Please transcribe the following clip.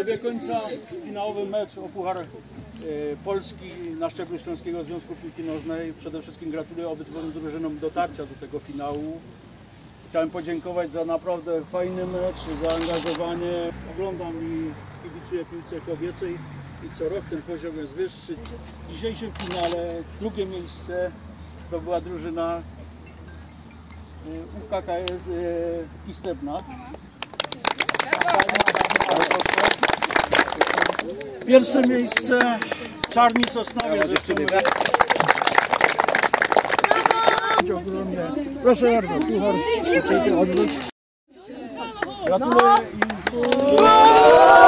Dobiegł końca finałowy mecz o Puchar Polski na szczeblu Śląskiego Związku Piłki Nożnej. Przede wszystkim gratuluję obydwu drużynom dotarcia do tego finału. Chciałem podziękować za naprawdę fajny mecz, zaangażowanie. Oglądam i kibicuję piłce kobiecej i co rok ten poziom jest wyższy. W dzisiejszym finale drugie miejsce zdobyła drużyna UKKS Istebna. Pierwsze miejsce Czarni Sosnowiec. Proszę bardzo, puchar odwróć. Gratuluję.